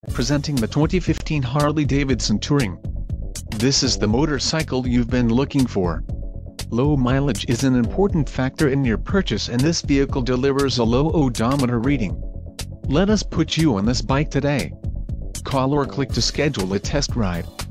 Presenting the 2015 Harley-Davidson Touring. This is the motorcycle you've been looking for. Low mileage is an important factor in your purchase, and this vehicle delivers a low odometer reading. Let us put you on this bike today. Call or click to schedule a test ride.